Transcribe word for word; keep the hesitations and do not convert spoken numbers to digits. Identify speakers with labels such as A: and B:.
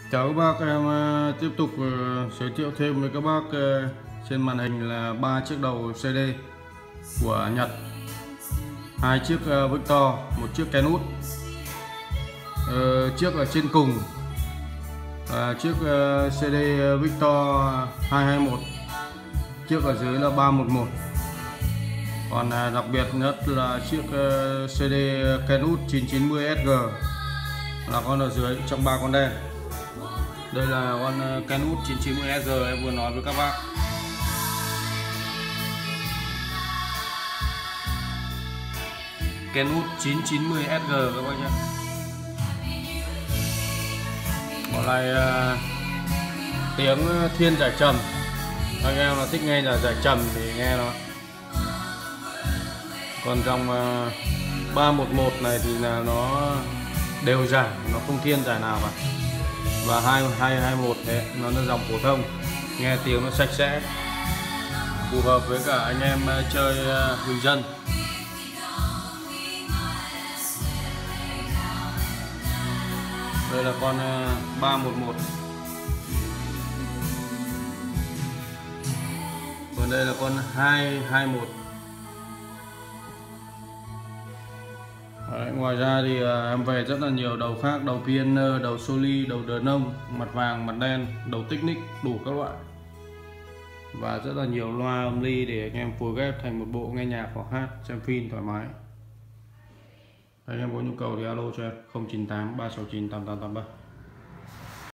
A: Chào các bác, em uh, tiếp tục uh, giới thiệu thêm với các bác uh, trên màn hình là ba chiếc đầu xê đê của Nhật, hai chiếc uh, Victor, một chiếc Kenwood. Uh, chiếc ở trên cùng là chiếc uh, xê đê Victor hai hai một, chiếc ở dưới là ba một một. Còn uh, đặc biệt nhất là chiếc uh, xê đê Kenwood chín chín mươi S G là con ở dưới trong ba con đen. Đây là con Kenwood chín chín mươi S G em vừa nói với các bác. Kenwood chín chín mươi S G các bác nhé. Con này uh, tiếng thiên giải trầm, anh em là thích nghe là giải trầm thì nghe nó. Còn dòng uh, ba một một này thì là nó đều giải, nó không thiên giải nào cả. Và hai hai hai một thế nó là dòng phổ thông, nghe tiếng nó sạch sẽ, phù hợp với cả anh em chơi bình dân. Đây là con ba một một, còn đây là con hai hai một. Đấy, ngoài ra thì uh, em về rất là nhiều đầu khác, đầu Pioneer, đầu Soli, đầu đờ nông, mặt vàng, mặt đen, đầu Technic, đủ các loại. Và rất là nhiều loa âm ly để anh em phối ghép thành một bộ nghe nhạc hoặc hát, xem phim thoải mái. Anh em có nhu cầu thì alo cho em không chín tám ba sáu chín tám tám tám ba.